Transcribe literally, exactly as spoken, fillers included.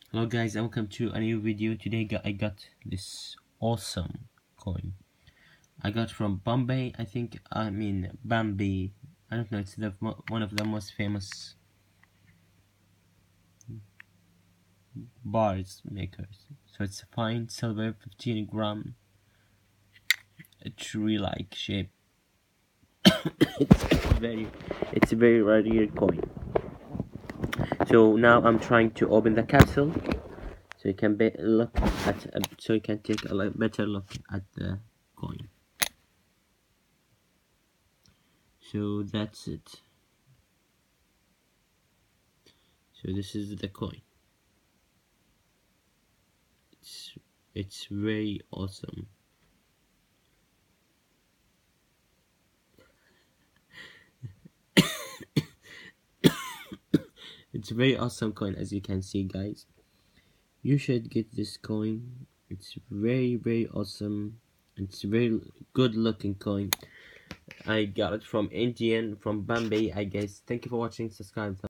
Hello guys and welcome to a new video. Today I got this awesome coin. I got from Bombay, I think, I mean Bambi. I don't know, it's the one of the most famous bars makers. So it's fine silver, fifteen gram, a tree-like shape. it's very, it's a very rare coin. So now I'm trying to open the capsule, so you can be look at, uh, so you can take a better look at the coin. So that's it. So this is the coin. It's it's very awesome. It's very awesome coin, as you can see, guys. You should get this coin. It's very very awesome. It's very good looking coin. I got it from Indian, from Bombay, I guess. Thank you for watching. Subscribe.